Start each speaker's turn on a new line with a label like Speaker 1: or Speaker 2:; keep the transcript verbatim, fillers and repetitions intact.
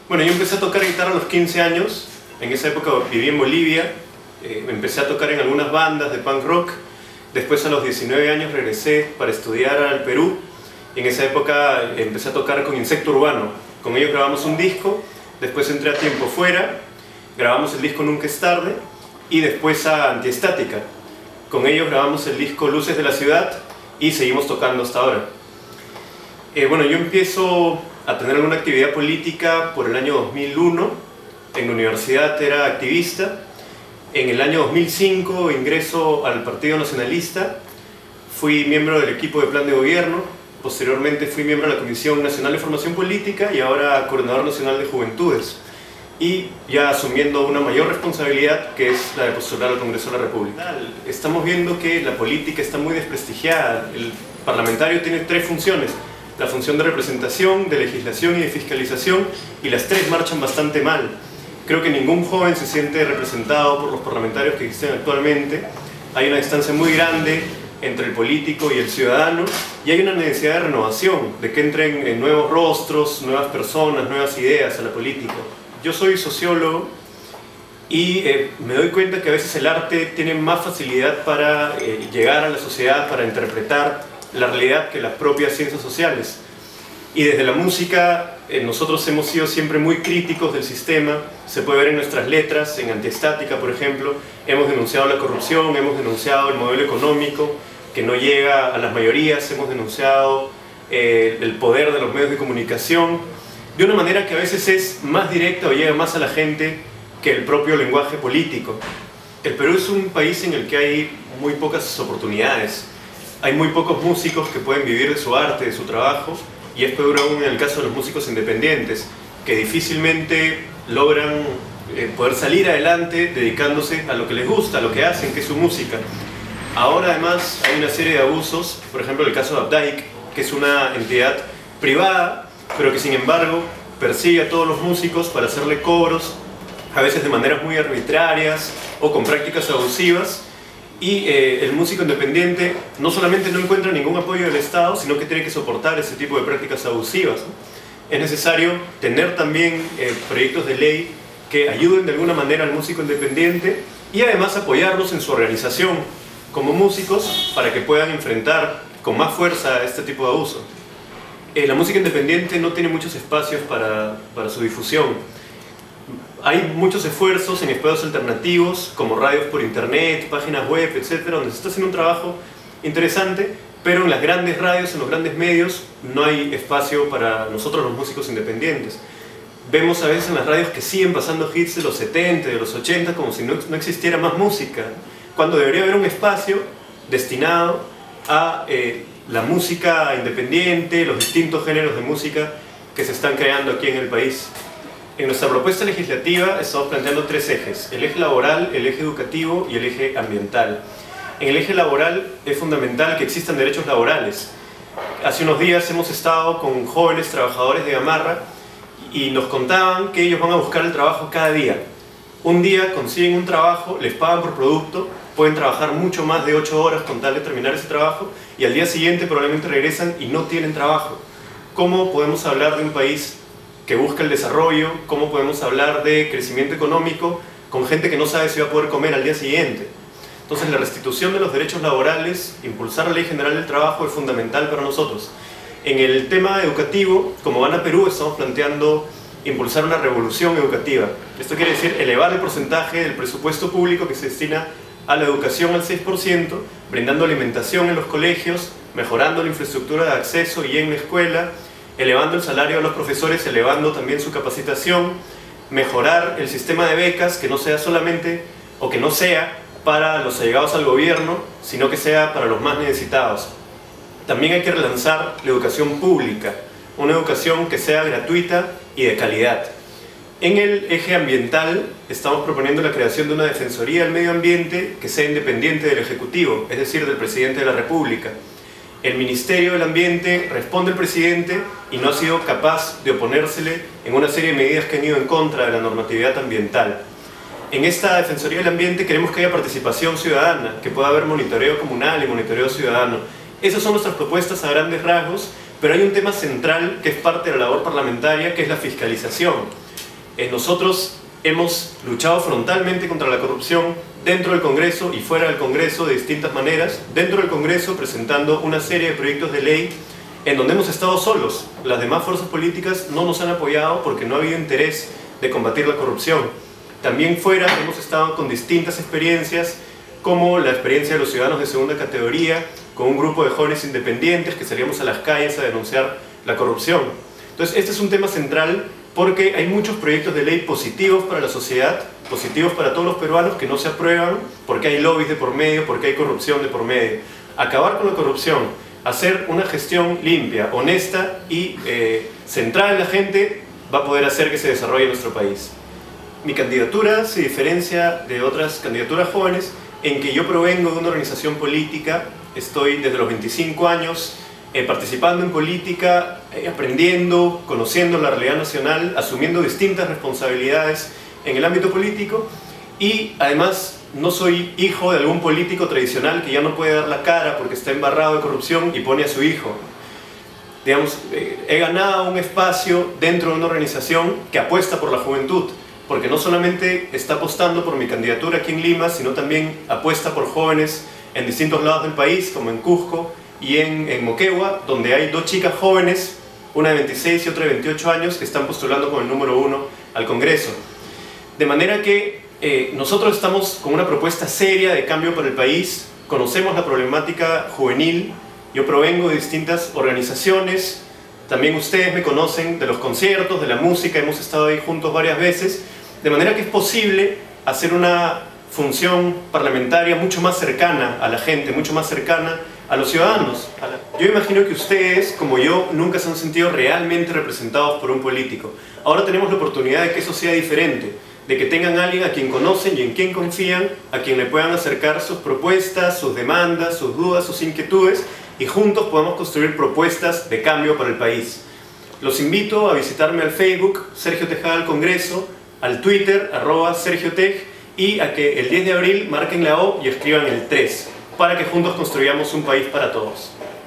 Speaker 1: Bueno, yo empecé a tocar guitarra a los quince años. En esa época viví en Bolivia. Eh, empecé a tocar en algunas bandas de punk rock. Después, a los diecinueve años, regresé para estudiar al Perú. En esa época empecé a tocar con Insecto Urbano. Con ellos grabamos un disco. Después entré a Tiempo Fuera. Grabamos el disco Nunca es Tarde. Y después a Antiestática. Con ellos grabamos el disco Luces de la Ciudad. Y seguimos tocando hasta ahora. Eh, bueno, yo empiezo a tener alguna actividad política por el año dos mil uno. En la universidad era activista. En el año dos mil cinco ingreso al Partido Nacionalista. Fui miembro del equipo de plan de gobierno. Posteriormente fui miembro de la Comisión Nacional de Formación Política y ahora coordinador nacional de Juventudes. Y ya asumiendo una mayor responsabilidad, que es la de postular al Congreso de la República. Estamos viendo que la política está muy desprestigiada. El parlamentario tiene tres funciones: la función de representación, de legislación y de fiscalización, y las tres marchan bastante mal. Creo que ningún joven se siente representado por los parlamentarios que existen actualmente. Hay una distancia muy grande entre el político y el ciudadano, y hay una necesidad de renovación, de que entren nuevos rostros, nuevas personas, nuevas ideas a la política. Yo soy sociólogo y eh, me doy cuenta que a veces el arte tiene más facilidad para eh, llegar a la sociedad, para interpretar la realidad, que las propias ciencias sociales. Y desde la música eh, nosotros hemos sido siempre muy críticos del sistema. Se puede ver en nuestras letras. En Antiestática, por ejemplo, hemos denunciado la corrupción, hemos denunciado el modelo económico que no llega a las mayorías, hemos denunciado eh, el poder de los medios de comunicación, de una manera que a veces es más directa o llega más a la gente que el propio lenguaje político. El Perú es un país en el que hay muy pocas oportunidades. Hay muy pocos músicos que pueden vivir de su arte, de su trabajo, y es peor aún en el caso de los músicos independientes, que difícilmente logran eh, poder salir adelante dedicándose a lo que les gusta, a lo que hacen, que es su música. Ahora además hay una serie de abusos, por ejemplo el caso de Updike, que es una entidad privada, pero que sin embargo persigue a todos los músicos para hacerle cobros, a veces de maneras muy arbitrarias o con prácticas abusivas. Y eh, el músico independiente no solamente no encuentra ningún apoyo del Estado, sino que tiene que soportar ese tipo de prácticas abusivas, ¿no? Es necesario tener también eh, proyectos de ley que ayuden de alguna manera al músico independiente y además apoyarlos en su organización como músicos para que puedan enfrentar con más fuerza este tipo de abuso. Eh, la música independiente no tiene muchos espacios para, para su difusión. Hay muchos esfuerzos en espacios alternativos, como radios por internet, páginas web, etcétera, donde se está haciendo un trabajo interesante, pero en las grandes radios, en los grandes medios, no hay espacio para nosotros los músicos independientes. Vemos a veces en las radios que siguen pasando hits de los setenta, de los ochenta, como si no, no existiera más música, cuando debería haber un espacio destinado a eh, la música independiente, los distintos géneros de música que se están creando aquí en el país. En nuestra propuesta legislativa estamos planteando tres ejes: el eje laboral, el eje educativo y el eje ambiental. En el eje laboral es fundamental que existan derechos laborales. Hace unos días hemos estado con jóvenes trabajadores de Gamarra y nos contaban que ellos van a buscar el trabajo cada día. Un día consiguen un trabajo, les pagan por producto, pueden trabajar mucho más de ocho horas con tal de terminar ese trabajo, y al día siguiente probablemente regresan y no tienen trabajo. ¿Cómo podemos hablar de un país que busca el desarrollo? ¿Cómo podemos hablar de crecimiento económico con gente que no sabe si va a poder comer al día siguiente? Entonces la restitución de los derechos laborales, impulsar la Ley General del Trabajo es fundamental para nosotros. En el tema educativo, como Gana Perú, estamos planteando impulsar una revolución educativa. Esto quiere decir elevar el porcentaje del presupuesto público que se destina a la educación al seis por ciento, brindando alimentación en los colegios, mejorando la infraestructura de acceso y en la escuela, elevando el salario de los profesores, elevando también su capacitación, mejorar el sistema de becas, que no sea solamente, o que no sea para los allegados al gobierno, sino que sea para los más necesitados. También hay que relanzar la educación pública, una educación que sea gratuita y de calidad. En el eje ambiental estamos proponiendo la creación de una Defensoría del Medio Ambiente que sea independiente del Ejecutivo, es decir, del Presidente de la República. El Ministerio del Ambiente responde al presidente y no ha sido capaz de oponérsele en una serie de medidas que han ido en contra de la normatividad ambiental. En esta Defensoría del Ambiente queremos que haya participación ciudadana, que pueda haber monitoreo comunal y monitoreo ciudadano. Esas son nuestras propuestas a grandes rasgos, pero hay un tema central que es parte de la labor parlamentaria, que es la fiscalización. eh, nosotros hemos luchado frontalmente contra la corrupción dentro del Congreso y fuera del Congreso de distintas maneras. Dentro del Congreso presentando una serie de proyectos de ley en donde hemos estado solos. Las demás fuerzas políticas no nos han apoyado porque no ha habido interés de combatir la corrupción. También fuera hemos estado con distintas experiencias, como la experiencia de los ciudadanos de segunda categoría, con un grupo de jóvenes independientes que salíamos a las calles a denunciar la corrupción. Entonces este es un tema central porque hay muchos proyectos de ley positivos para la sociedad, positivos para todos los peruanos que no se aprueban porque hay lobbies de por medio, porque hay corrupción de por medio. Acabar con la corrupción, hacer una gestión limpia, honesta y eh, centrada en la gente va a poder hacer que se desarrolle nuestro país. Mi candidatura se diferencia de otras candidaturas jóvenes en que yo provengo de una organización política, estoy desde los veinticinco años eh, participando en política, eh, aprendiendo, conociendo la realidad nacional, asumiendo distintas responsabilidades en el ámbito político y además no soy hijo de algún político tradicional que ya no puede dar la cara porque está embarrado de corrupción y pone a su hijo. Digamos, eh, he ganado un espacio dentro de una organización que apuesta por la juventud, porque no solamente está apostando por mi candidatura aquí en Lima, sino también apuesta por jóvenes en distintos lados del país, como en Cusco y en, en Moquegua, donde hay dos chicas jóvenes, una de veintiséis y otra de veintiocho años, que están postulando con el número uno al Congreso. De manera que eh, nosotros estamos con una propuesta seria de cambio para el país, conocemos la problemática juvenil, yo provengo de distintas organizaciones, también ustedes me conocen de los conciertos, de la música, hemos estado ahí juntos varias veces, de manera que es posible hacer una función parlamentaria mucho más cercana a la gente, mucho más cercana a los ciudadanos. Yo imagino que ustedes, como yo, nunca se han sentido realmente representados por un político. Ahora tenemos la oportunidad de que eso sea diferente, de que tengan a alguien a quien conocen y en quien confían, a quien le puedan acercar sus propuestas, sus demandas, sus dudas, sus inquietudes, y juntos podamos construir propuestas de cambio para el país. Los invito a visitarme al Facebook, Sergio Tejada al Congreso, al Twitter, arroba Sergio Tej, y a que el diez de abril marquen la O y escriban el tres, para que juntos construyamos un país para todos.